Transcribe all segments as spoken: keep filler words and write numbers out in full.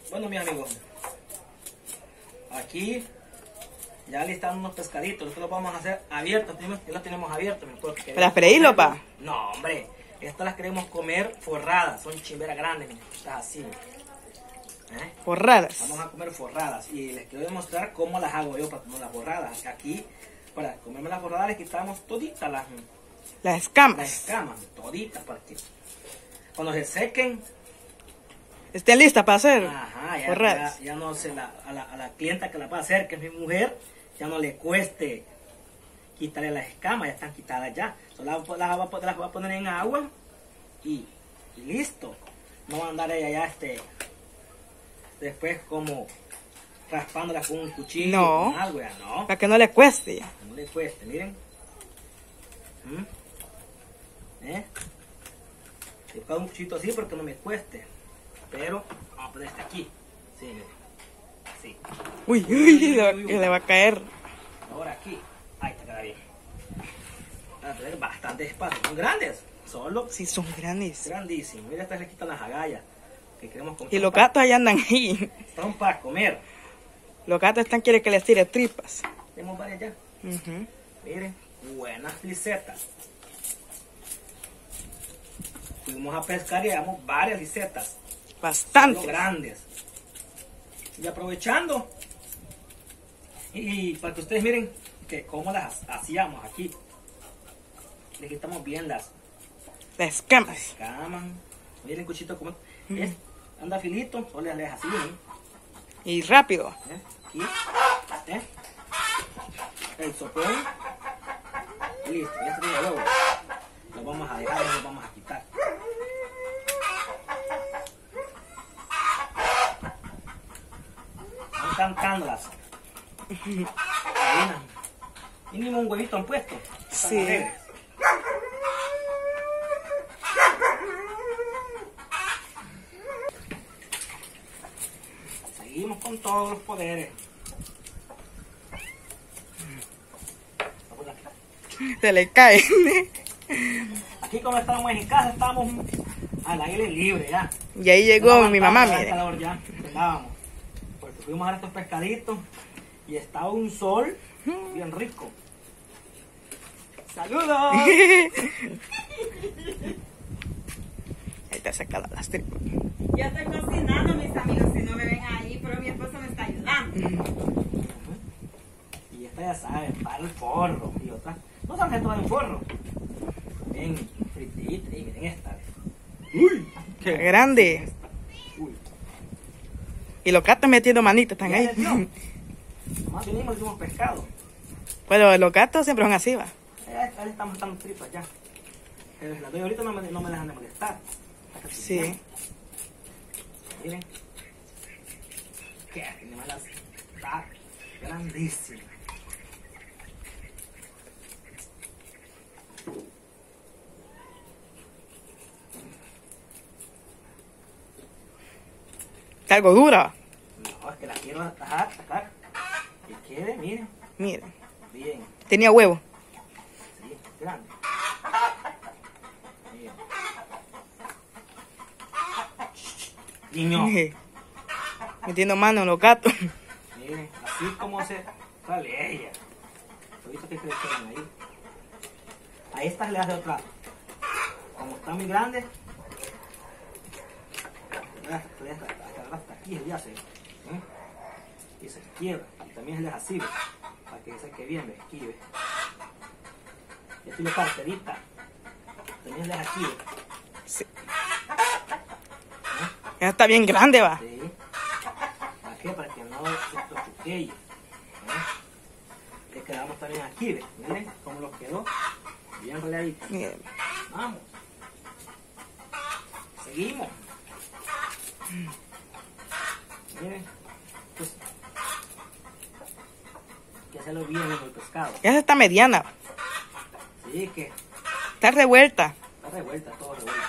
Bueno, mis amigos, aquí ya listan unos pescaditos. Nosotros los vamos a hacer abiertos. Ya los tenemos abiertos. ¿Para freírlo, pa? No, hombre. Estas las queremos comer forradas. Son chimberas grandes. Estas así. ¿Eh? Forradas. Vamos a comer forradas. Y les quiero demostrar cómo las hago yo para comer las forradas. Aquí, para comerme las forradas, les quitamos toditas las, las escamas. Las escamas. Toditas para que cuando se sequen estén listas para hacer. Ajá, ya, forradas. Ya, ya no se la, a la, a la clienta que la va a hacer, que es mi mujer, ya no le cueste quitarle las escamas, ya están quitadas ya. Solo las, las, las, las va a poner en agua y, y listo. No va a andar ella ya este después como raspándolas con un cuchillo, no, con algo ya, no. Para que no le cueste ya. No le cueste, miren. ¿Mm? ¿Eh? He buscado un cuchillito así porque no me cueste. Pero vamos a poner este aquí. Sí, miren. Así. Uy, uy, uy, le, va, uy, uy. le va a caer. Ahora aquí. Ahí está, queda bien. Van a tener bastante espacio. Son grandes. Solo. Sí, son grandes. Grandísimos. Mira, estas le quitan las agallas. Que queremos comer. Y los gatos allá andan ahí. Están para comer. Los gatos están quieren que les tire tripas. Tenemos varias ya. Uh-huh. Miren, buenas licetas. Fuimos a pescar y llevamos varias licetas. Bastantes. Grandes. Y aprovechando. Y, y para que ustedes miren que cómo las hacíamos aquí. Le quitamos bien las, las escamas. Las escamas. Miren, cuchito como uh-huh. es. Anda filito, solo le dejas así. ¿eh? Y rápido. ¿Eh? Aquí. ¿Eh? El sopón. Y listo, ya se tiene luego. Lo vamos a dejar y lo vamos a quitar. Van cantándolas. Mínimo un huevito han puesto. Sí. Alegres. Seguimos con todos los poderes. Se le cae. Aquí como estamos en casa, estamos al aire libre ya. Y ahí llegó mi mamá, mire. Ya, estábamos. Porque fuimos a ver estos pescaditos y estaba un sol bien rico. ¡Saludos! Ahí te saca las tripas. Yo estoy cocinando, mis amigos, si no me ven ahí, pero mi esposo me está ayudando. Y esta ya sabe, para el forro. Y otra, no saben que todo el forro. Ven, fritita, y miren esta. ¡Uy! ¡Qué grande! Uy. Y los gatos metiendo manitas, están ahí. Nomás vinimos y hicimos pescado. Pero los gatos siempre son así, va. Ya, ya estamos dando tripas ya. Pero las doy ahorita no me, no me dejan de molestar. Sí. Bien. Miren. Qué animalas. Está grandísima. Está algo dura. No, es que la quiero atajar, atajar. Que quede, miren. Miren. Bien. Tenía huevo. Sí, grande. Bien. Niño. Metiendo mano en los gatos. Miren, así como se sale ella. Ahorita que se quedan ahí. A estas le hace otra. Como están muy grandes. Hasta, hasta aquí el día se. ¿eh? Y se quiebra. Y también se les así, ¿ves? Para que se quede bien, ¿ves? Aquí, ¿ves? Y así lo carterita. También se les aquí, ¿ves? Sí. Ya está bien grande, va. Sí. ¿Para qué? Para que no se choquee. ¿Eh? Le quedamos también aquí, ¿ves? Miren cómo los quedó. Bien roleadito. Miren. Vamos. Seguimos. Miren. Pues, hay que hacerlo bien en el pescado. Esa está mediana. Sí, que Está revuelta. está revuelta, todo revuelto.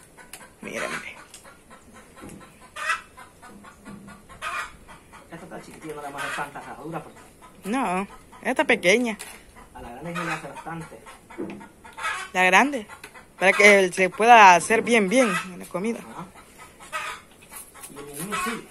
Miren. Esta está chiquilla no le vamos a hacer tanta rajadura porque No, esta pequeña. a la grande no le hace bastante. La grande. Para que se pueda hacer bien, bien en la comida. Ajá. Y el niño sí.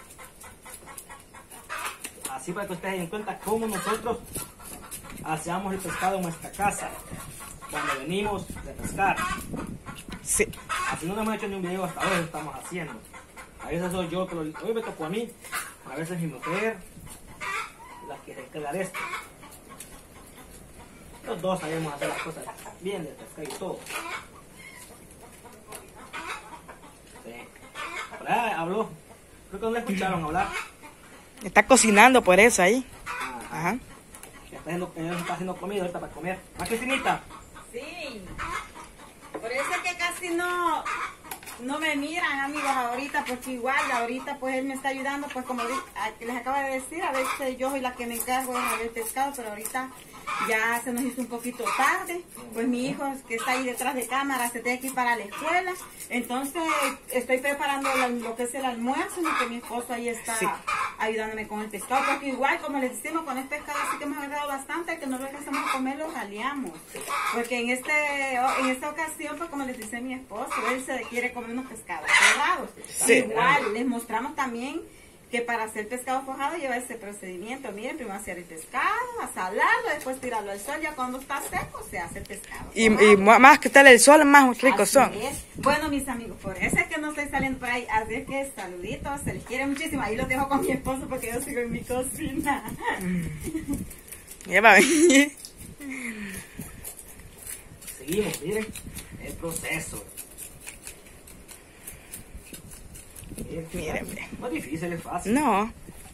Así para que ustedes den cuenta cómo nosotros hacemos el pescado en nuestra casa cuando venimos de pescar. Sí. Así no hemos hecho ni un video hasta ahora, lo estamos haciendo. A veces soy yo que lo, hoy me tocó a mí, a veces mi mujer, la que se encarga de esto. Los dos sabemos hacer las cosas bien de pescar y todo. Sí. Por ahí habló, creo que no le escucharon hablar. Está cocinando por eso ahí. Ajá. Ajá. Ya está haciendo, ya está haciendo comida ahorita para comer. ¿Más Cristinita? Sí. Por eso es que casi no, no me miran, amigos, ahorita, porque igual ahorita pues él me está ayudando, pues como les acabo de decir, a veces yo soy la que me encargo de hacer el pescado, pero ahorita ya se nos hizo un poquito tarde, pues mi hijo que está ahí detrás de cámara se tiene que ir para la escuela, entonces estoy preparando lo, lo que es el almuerzo, y que mi esposo ahí está sí. ayudándome con el pescado, porque igual como les decimos con el pescado sí que hemos agarrado bastante, que no lo alcanzamos a comer, lo jaleamos, porque en este en esta ocasión pues como les dice mi esposo, él se quiere comer unos pescados forrados, sí. igual les mostramos también que para hacer pescado forrado lleva ese procedimiento. Miren, primero hacer el pescado, a salarlo, después tirarlo al sol. Ya cuando está seco se hace el pescado. Y, y más que estar el sol, más ricos son. Es. Bueno, mis amigos, por eso es que no estoy saliendo por ahí. Así que saluditos, se les quiere muchísimo. Ahí los dejo con mi esposo porque yo sigo en mi cocina. Ya va a venir. Seguimos, miren, el proceso. Miren, miren. No es difícil, es fácil. No.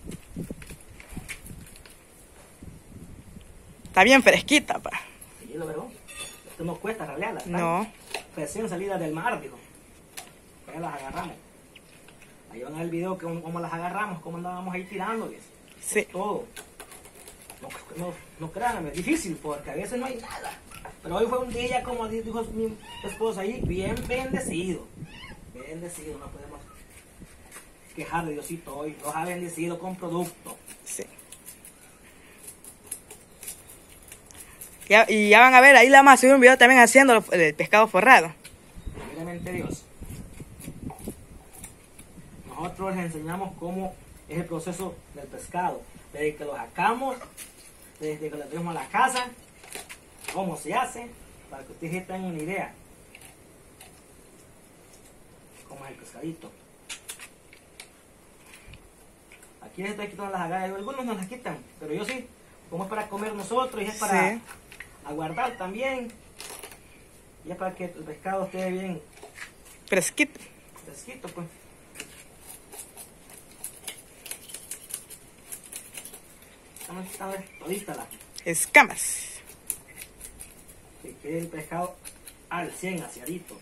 Está bien fresquita, pa. Sí, lo veo. Esto no cuesta ralearla. No. Recién salida del mar, dijo. Ya las agarramos. Ahí van a ver el video que cómo las agarramos, cómo andábamos ahí tirándoles. Sí. Todo. No, no, no crean, es difícil porque a veces no hay nada. Pero hoy fue un día, como dijo mi esposa ahí, bien bendecido. Bendecido, no podemos quejar de Diosito hoy, los ha bendecido con producto. Sí. Ya, y ya van a ver, ahí la vamos a subir un video también haciendo el pescado forrado. Primeramente Dios. Nosotros les enseñamos cómo es el proceso del pescado. Desde que lo sacamos, desde que lo traemos a la casa, cómo se hace, para que ustedes tengan una idea. Cómo es el pescadito. Aquí les estoy quitando las agallas, algunos nos las quitan, pero yo sí, como es para comer nosotros y es para sí. aguardar también, y es para que el pescado esté bien fresquito. Fresquito, pues. Estamos quitando todita las escamas. Que quede el pescado al cien, aseadito.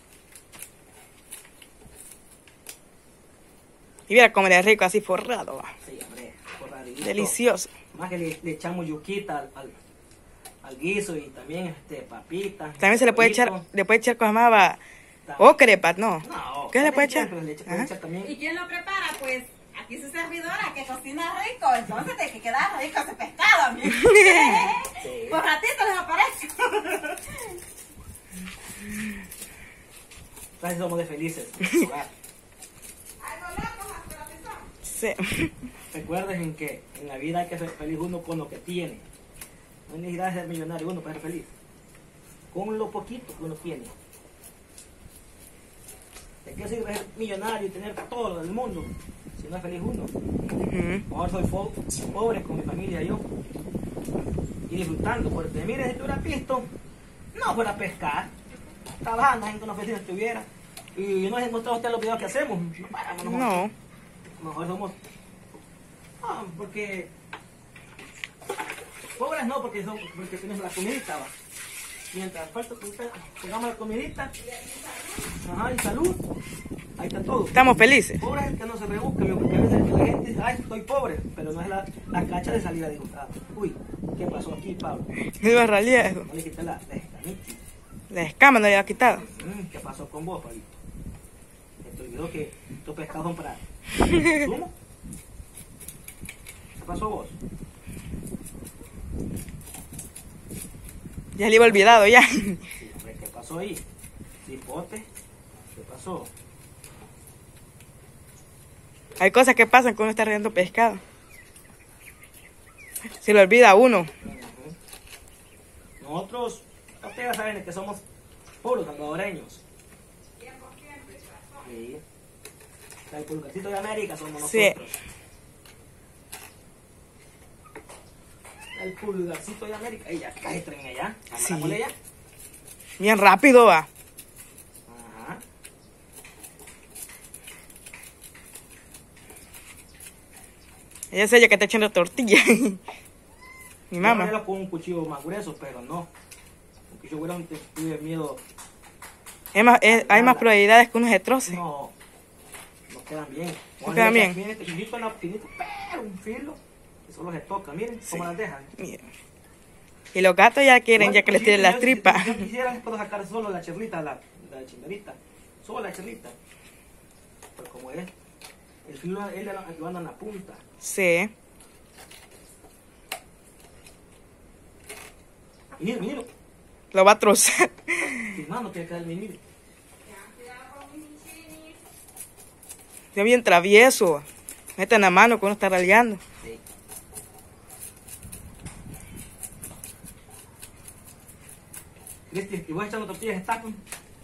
Y mira cómo le es rico así forrado. Va. Sí, hombre, forradito. Delicioso. Más que le, le echamos yuquita al, al, al guiso y también este, papitas. También se le puede echar, le puede echar cosas más, va, o crepas, ¿no? No, ¿qué le puede echar? Le echa, puede echar también. ¿Y quién lo prepara? Pues aquí su servidora que cocina rico, entonces tiene que quedar rico ese pescado, amigo. Sí. Por ratito les aparezco. Entonces somos de felices. Sí. Recuerden que en la vida hay que ser feliz uno con lo que tiene. No hay necesidad de ser millonario uno para ser feliz. Con lo poquito que uno tiene. ¿De qué sirve ser millonario y tener todo lo del mundo si no es feliz uno? Uh-huh. Ahora soy po pobre con mi familia y yo. Y disfrutando, porque miren, si tuviera visto, no fuera a pescar. Trabajando, gente en la oficina estuviera. Y no les he mostrado a ustedes los videos que hacemos. No paramos nosotros. No. Mejor somos, no, porque pobres no, porque, son, porque tenemos la comidita, va. Mientras falta, pongamos la comidita, ajá, y salud, ahí está todo. Estamos felices. Pobre es el que no se rebusca, porque a veces la gente dice, ay, estoy pobre, pero no es la, la cacha de salida de ah, uy, ¿qué pasó aquí, Pablo? Me iba a ralear eso. No le quité la, la escamita. La escama no le había quitado. ¿Qué pasó con vos, Pablito? Te olvidó que estos pescados son para consumo. ¿Qué pasó vos? Ya le iba olvidado ya. Sí, hombre, ¿qué pasó ahí? Cipote, ¿qué pasó? Hay cosas que pasan cuando uno está riendo pescado. Se le olvida a uno. Uh-huh. Nosotros, ustedes saben que somos puros salvadoreños. Sí. El pulgarcito de América somos nosotros. Sí. El pulgarcito de América. Ella, cae tren allá. Sí. Allá. Bien rápido va. Ajá. Ella es ella que está echando tortilla. Mi mamá. Yo con un cuchillo más grueso, pero no. Un cuchillo grueso tuve miedo. Es más, es- hay más probabilidades que uno se troce. No, no quedan bien. ¿No quedan bien? Miren este chilito, no, finito, pero un filo. Que solo se toca, miren cómo las dejan. Miren. Y los gatos ya quieren ya que les tiren las Yo- tripas. Si yo quisiera, puedo sacar solo la cherlita, la, la chingarita. Solo la cherlita. Pero como es, el filo él lo anda en la punta. Sí. Y mira, mira. Lo va a trozar. Mi mano tiene que dar mi mire. Es bien travieso. Mete en la mano cuando uno está raleando. Sí. Cristi, ¿y vos echando tortillas de taco?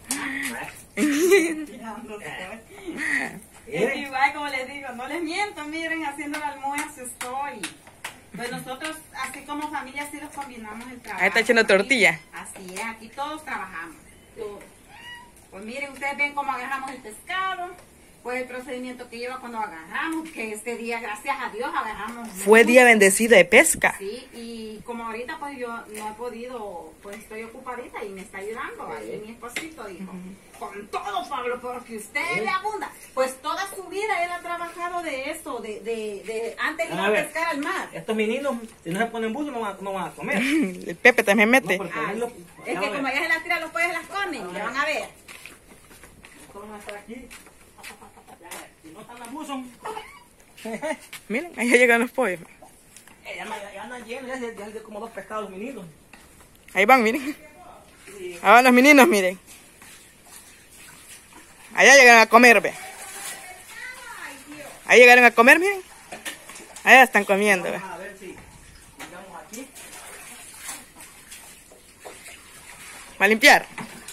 Es igual como les digo, no les miento, miren, haciendo el almuerzo estoy. Pues nosotros, así como familia, sí los combinamos el trabajo. Ahí está echando tortilla. Así es, aquí todos trabajamos, todos. Pues miren, ustedes ven cómo agarramos el pescado, pues el procedimiento que lleva cuando agarramos, que este día, gracias a Dios, agarramos. Fue mucho. día bendecido de pesca. Sí, y como ahorita pues yo no he podido, pues estoy ocupadita y me está ayudando, ahí mi esposito dijo, con todo Pablo, porque usted le abunda, pues toda su vida él ha trabajado de eso, de, de, de antes de ir A a ver. pescar al mar. Estos meninos, si no se ponen buzo, no van, no van a comer. El Pepe también No, mete. porque Ah, él lo- es ya que va a como ver. ella se las tira, los pollos las comen, ya van a ver. Estos van a estar aquí. Si no están las buzos, Miren, ahí ya llegan los pollos. eh, ya, ya, ya andan llenos, ya, ya, ya hay como dos pescados meninos. Ahí van, miren. Ahí van los meninos, miren. Allá llegan a comer, ve. Ahí llegaron a comer, miren. Allá están comiendo, ve. Vamos a ver si llegamos aquí. Va a limpiar.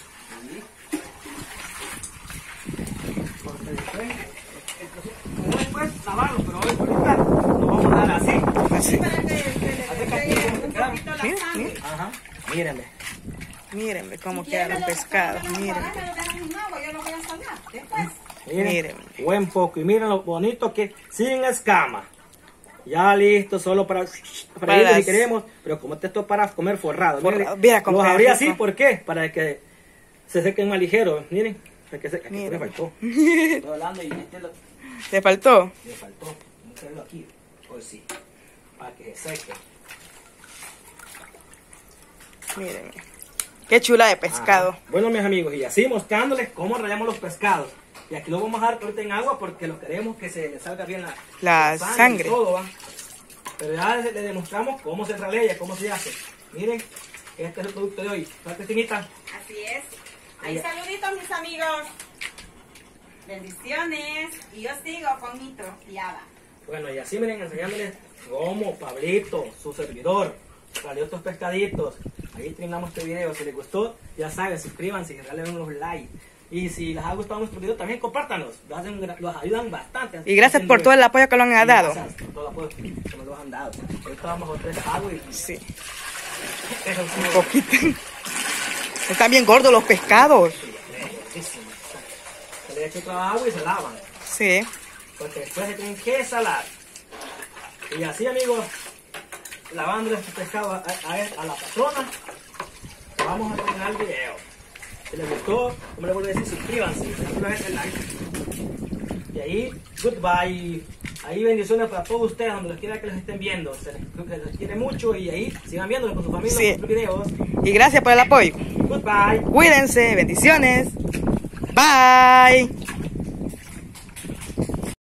Porque después, el después lavarlo, pero hoy ahorita lo vamos a dar así. Así. Para que se le pegue un poquito la Mira, sangre. mira. Ajá, mírenme. Miren, ve cómo Si quedan los quieren, pescados. me lo- Miren. me lo dejan en agua, yo lo voy a salar después. Miren, Miren. buen poco. Y miren lo bonito que sin escama. Ya listo, solo para, para, Para ellos si las- queremos. Pero como esto es para comer forrado. Forrado. Miren, Mira cómo los queda abrí rico. así, ¿por qué? Para que se sequen más ligero. Miren, para que se, aquí Miren. me faltó. Estoy hablando y este lo, ¿Te faltó? me faltó. Vamos a hacerlo aquí. Pues sí. Para que se seque. Miren. Qué chula de pescado. Ajá. Bueno, mis amigos, y así mostrándoles cómo rayamos los pescados. Y aquí lo vamos a dejar ahorita en agua porque lo queremos que se le salga bien la, La y sangre. todo, ¿va? Pero ya le, le demostramos cómo se ralea, cómo se hace. Miren, este es el producto de hoy. ¿Sabes, Cristinita? Así es. Ahí Ya. saluditos, mis amigos. Bendiciones. Y yo sigo con mi tortillada. Bueno, y así miren, enseñándoles cómo Pablito, su servidor, salió estos pescaditos. Ahí terminamos este video. Si les gustó, ya saben, suscríbanse y regalen unos likes. Y si les ha gustado nuestro video, también compártanlos. Los, hacen, los ayudan bastante. Y gracias por todo el apoyo que lo han dado. Gracias por todo el apoyo que nos lo han dado. Ahorita vamos a otra vez agua y Sí, eso es un poquito. Están bien gordos los pescados. se le echa otra agua y se lavan. Sí. Porque después se tienen que salar. Y así, amigos, lavando este pescado a, a, a la patrona, vamos a terminar el video. Si les gustó, como les vuelvo a decir, suscríbanse, denle el like. Y ahí, goodbye. Ahí bendiciones para todos ustedes, donde los quiera que los estén viendo. Se les, se les quiere mucho y ahí sigan viéndolos con su familia, Sí. con sus videos. Y gracias por el apoyo. Goodbye. Cuídense, bendiciones. Bye.